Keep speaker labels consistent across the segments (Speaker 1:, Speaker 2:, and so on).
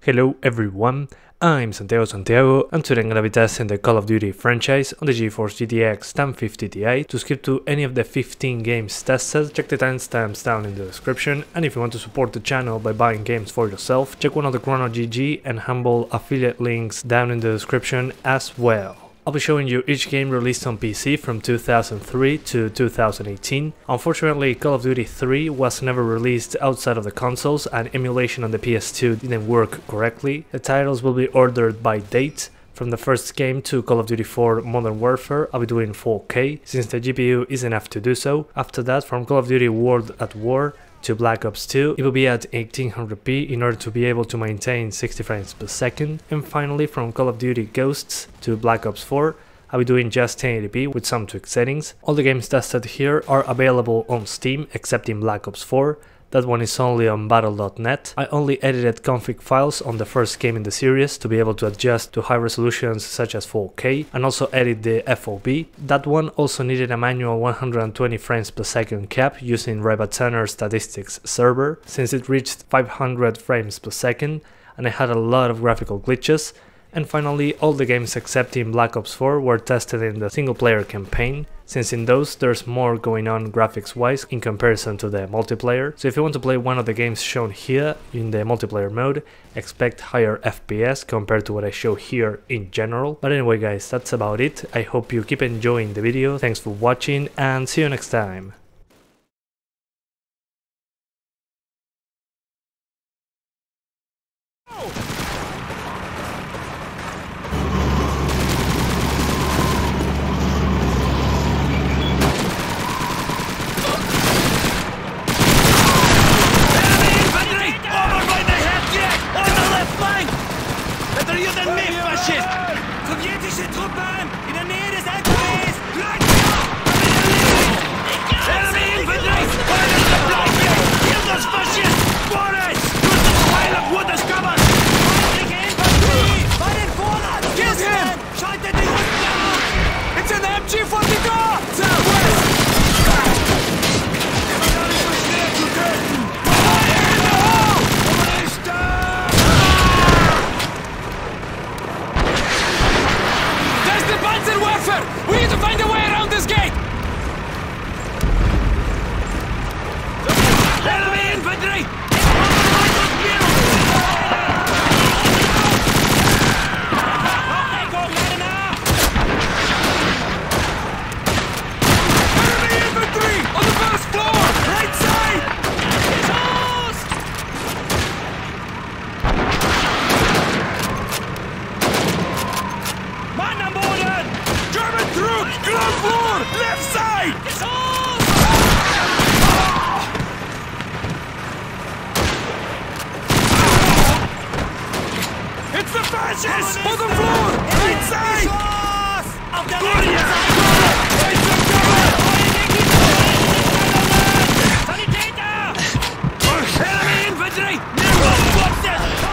Speaker 1: Hello everyone, I'm Santiago and today I'm gonna be testing the Call of Duty franchise on the GeForce GTX 1050 Ti. To skip to any of the 15 games tested, check the timestamps down in the description, and if you want to support the channel by buying games for yourself, check one of the Chrono GG and Humble affiliate links down in the description as well. I'll be showing you each game released on PC from 2003 to 2018. Unfortunately, Call of Duty 3 was never released outside of the consoles and emulation on the PS2 didn't work correctly. The titles will be ordered by date. From the first game to Call of Duty 4 Modern Warfare, I'll be doing 4K, since the GPU is enough to do so. After that, from Call of Duty World at War to Black Ops 2, it will be at 1800p in order to be able to maintain 60 frames per second. And finally, from Call of Duty Ghosts to Black Ops 4, I'll be doing just 1080p with some tweaked settings. All the games tested here are available on Steam, except in Black Ops 4. That one is only on battle.net. I only edited config files on the first game in the series to be able to adjust to high resolutions such as 4K and also edit the FOV. That one also needed a manual 120 frames per second cap using Rebatanner statistics server, since it reached 500 frames per second and I had a lot of graphical glitches. And finally, all the games except in Black Ops 4 were tested in the single player campaign, since in those there's more going on graphics wise in comparison to the multiplayer. So if you want to play one of the games shown here in the multiplayer mode, expect higher FPS compared to what I show here in general. But anyway guys, that's about it. I hope you keep enjoying the video, thanks for watching and see you next time.
Speaker 2: Sowjetische Truppen in der Nähe des LKWs! Enemy Kill those fascists! Boris! Use the pile of wood as cover! Feindliche Infanterie! Bei den Vorratskisten! Schaltet die Rücken auf! It's an MG-42! Southwest! Immer nicht so schwer zu töten! Fire in the hole! We need to find a way around this gate! Enemy infantry! Enemy infantry! On the first floor! Right side! Mann am Boden! German troops! Ground floor! Left side! It's the fascists! On the floor! Right side! Auf der rechten Seite! Right some cover! Sanitäter! Enemy infantry! What's this?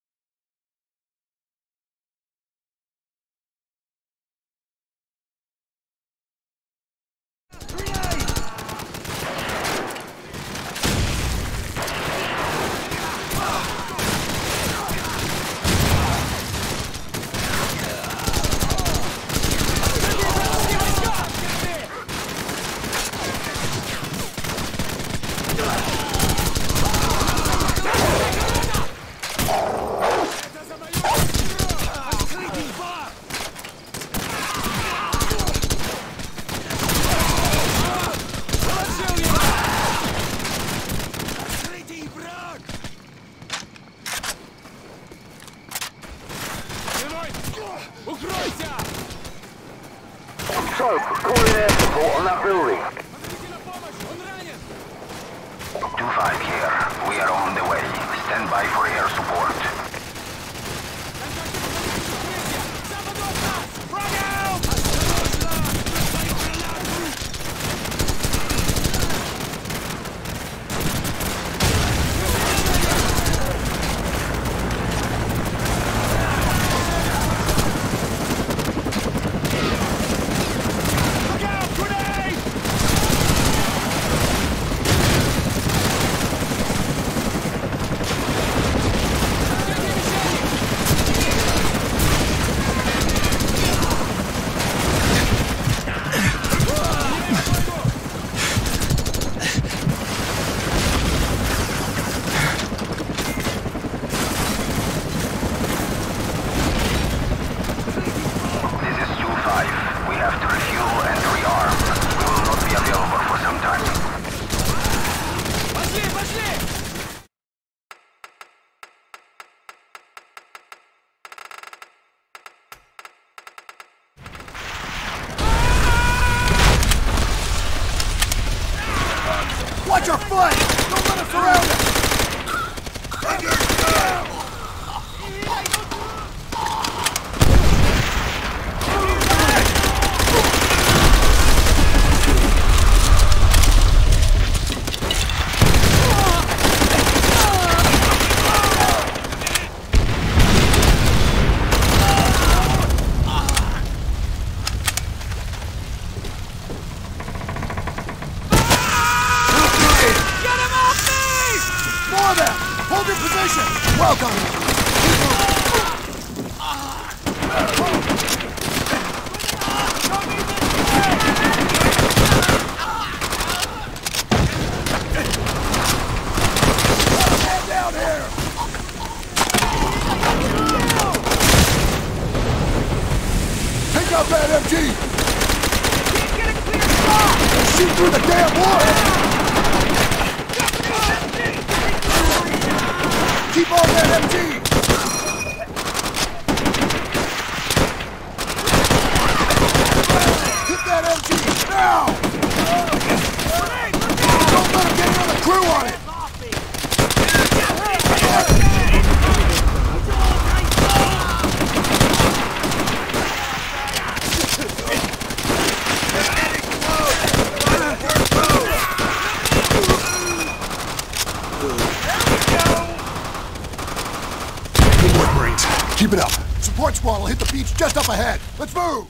Speaker 3: So, call in air support on that building. 2-5 here. We are on the way. Stand by for air support.
Speaker 4: flank! Don't let us surround it! Hold your position! Welcome! Head down here! Take out that MG!
Speaker 2: Get a clear spot!
Speaker 4: Shoot through the damn wall! Keep on that MG! Hit that MG now! Don't let him get another crew on it! Keep it up. Support squad will hit the beach just up ahead. Let's move!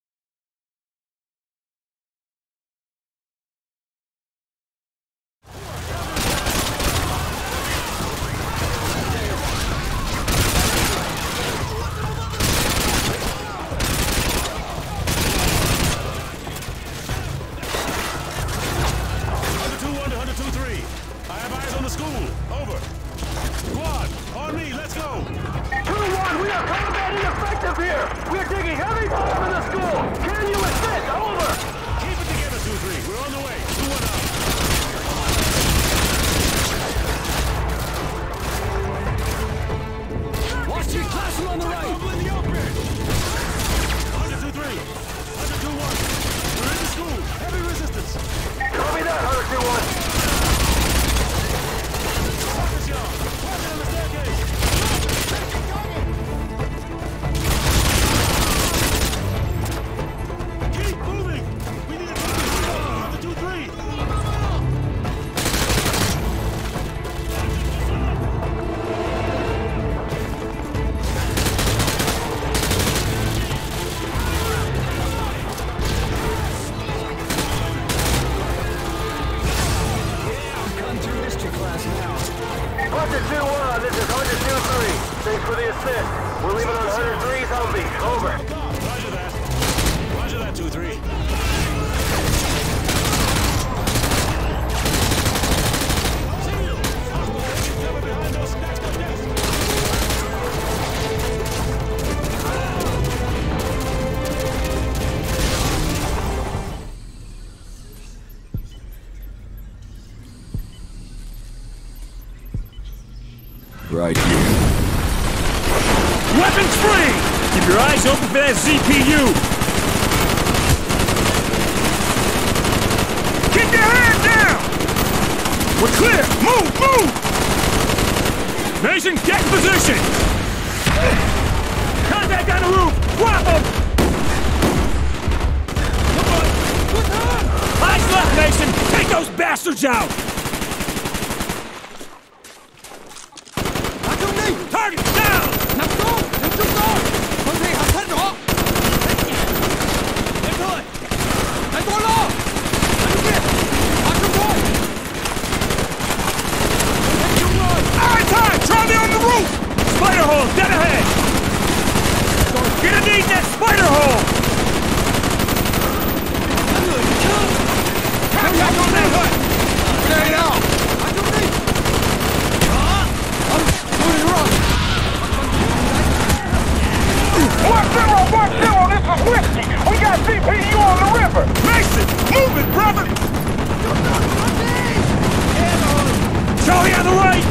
Speaker 5: Right here.
Speaker 6: Weapons free! Keep your eyes open for that ZPU! Keep your hand down! We're clear! Move! Move! Mason, get in position! Contact on the roof! Drop him! Come on! What's on? Eyes left, Mason! Take those bastards out! Target down! Let's go! Let's go! 선생님, 한탄 더! 왼손! 왼손 올라! 왼쪽에! 앞쪽 Alright, time! Charlie on the roof! Spider hole, dead ahead! Gonna need that spider hole! Contact on that hut! Grenade out! Mark zero, this is Whiskey. We got CPU on the river. Mason, move it, brother. Charlie on the right.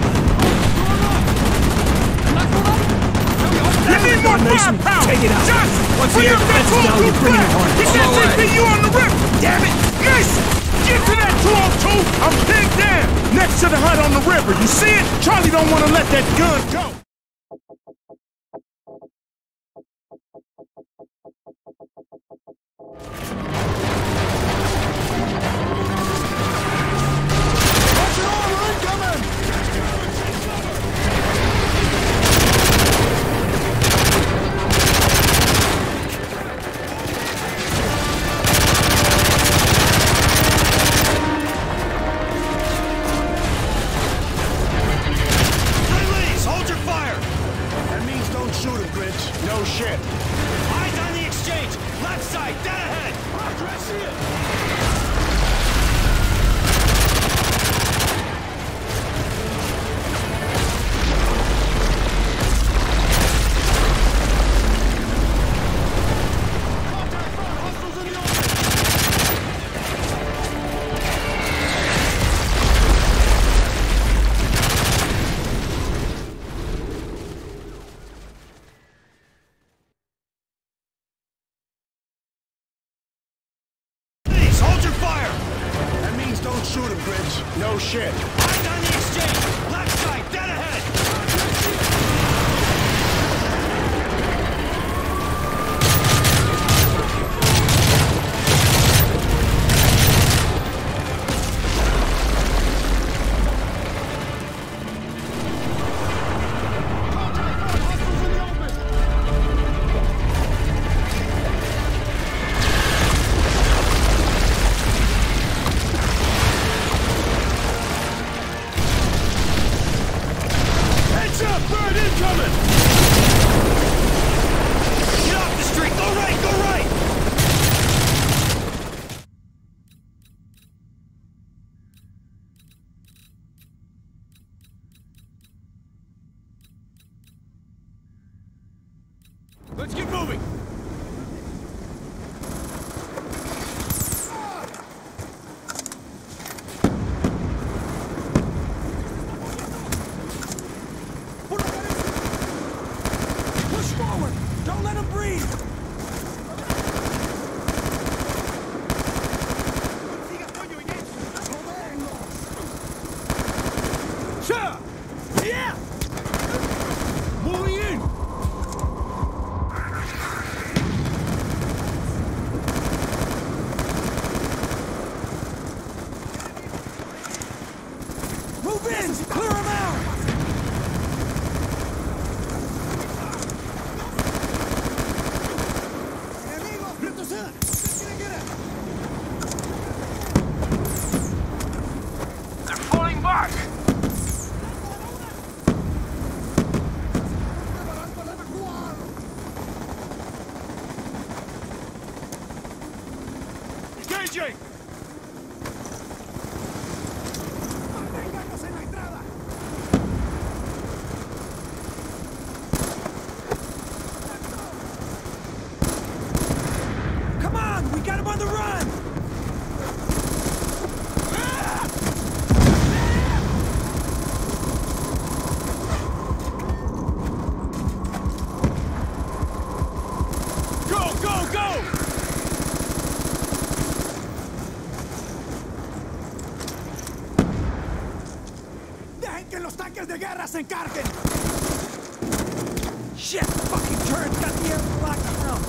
Speaker 6: You need more Mason. Take it out. Johnson. to the hut on the river. You see it? Charlie don't want to let that gun go.
Speaker 4: Watch it all, we're incoming!
Speaker 2: Friendlies, hold your fire!
Speaker 4: That means don't shoot him, Grinch. No shit.
Speaker 2: Eyes on the exchange! Left side, dead ahead!
Speaker 4: Roger, I see it!
Speaker 2: Friendlies, hold your fire!
Speaker 4: That means don't shoot him, Grinch. No shit.
Speaker 2: Eyes on the exchange! Left side, dead ahead!
Speaker 4: Heads up, bird incoming!
Speaker 2: Get off the street! Go right, go right!
Speaker 6: Let's get moving.
Speaker 2: Push forward! Don't let him breathe!
Speaker 6: Sir! Yeah! Moving in!
Speaker 2: Move in! Clear him out!
Speaker 3: They're falling back!
Speaker 6: Engaging!
Speaker 2: Come on! We got him on the run!
Speaker 6: Go, go, go!
Speaker 2: ¡Dejen que los tanques de guerra se encarguen! Shit! Fucking turret got the air locked down!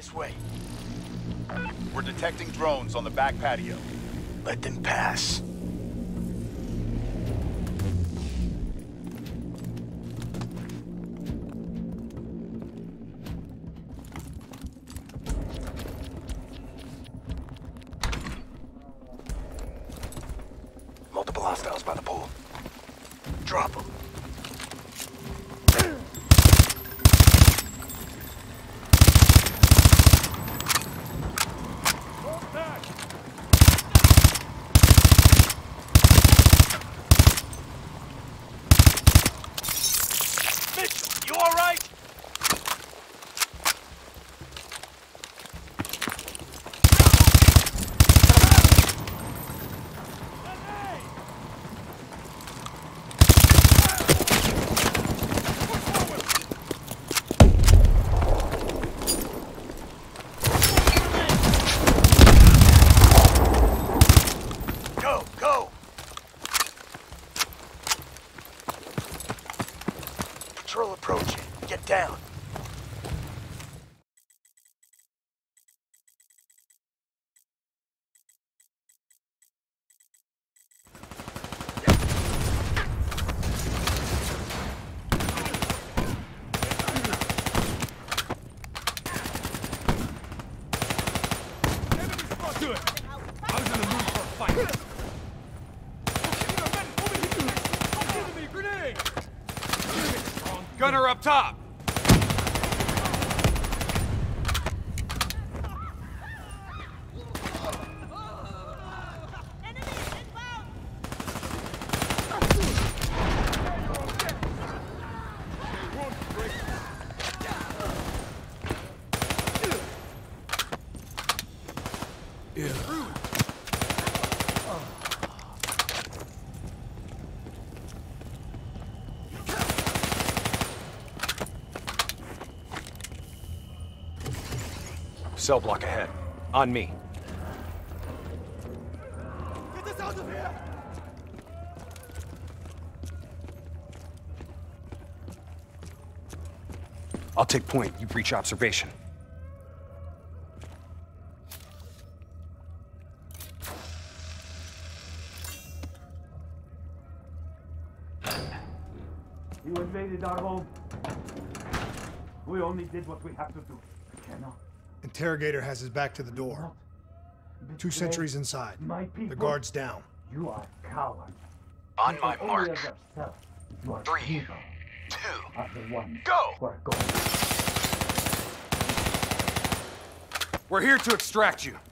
Speaker 5: This way.
Speaker 7: We're detecting drones on the back patio.
Speaker 5: Let them pass. Multiple hostiles by the pool. Drop them.
Speaker 2: You all right?
Speaker 5: Go, go! Patrol approaching. Get down.
Speaker 6: Good. I was in the mood for a fight. Enemy grenade! Gunner up top!
Speaker 5: Cell block ahead. On me.
Speaker 6: Get us out of here!
Speaker 5: I'll take point. You breach observation.
Speaker 8: You invaded our home. We only did what we have to do. Cannot.
Speaker 4: Interrogator has his back to the door. 2 sentries inside.
Speaker 8: My people.
Speaker 4: The guard's down.
Speaker 8: You are cowards.
Speaker 5: On my
Speaker 8: Only
Speaker 5: mark.
Speaker 8: of yourself. You are
Speaker 5: 3,
Speaker 8: evil
Speaker 5: 2,
Speaker 8: of the ones
Speaker 5: go!
Speaker 8: who are going.
Speaker 6: We're here to extract you.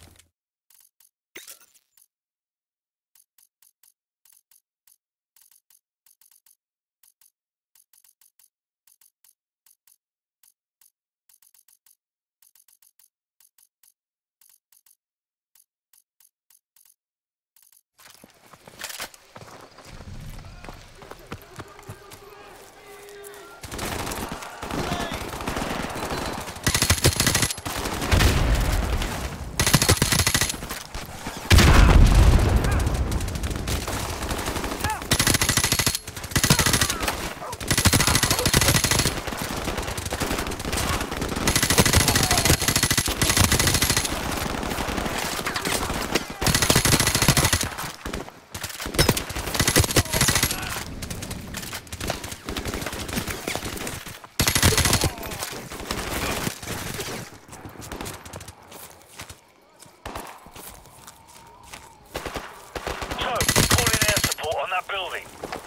Speaker 3: building.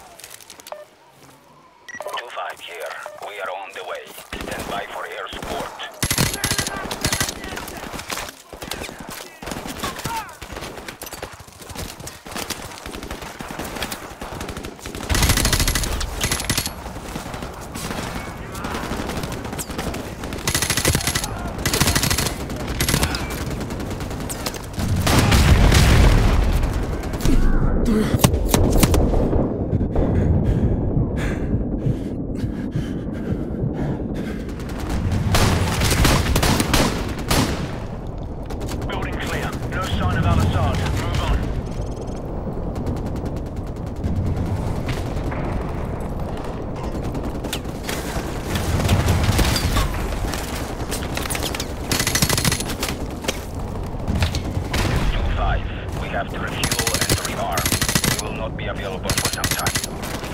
Speaker 3: 2-5 here. We are on the way. Stand by for air support. Building clear. No sign of Al-Assad. Move on. rearm. You will not be available for some time.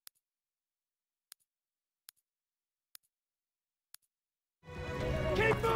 Speaker 6: Keep moving!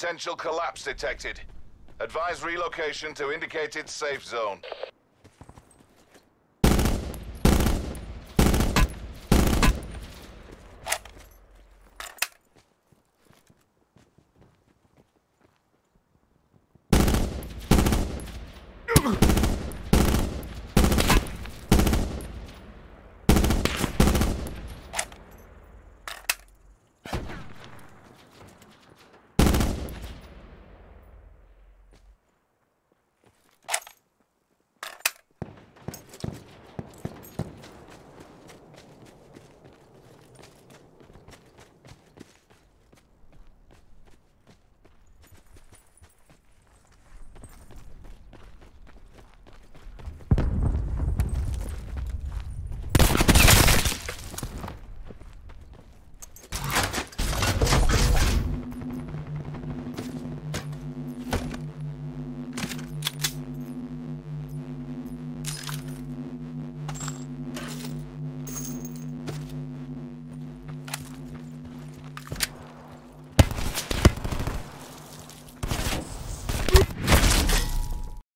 Speaker 7: Potential collapse detected. Advise relocation to indicated safe zone.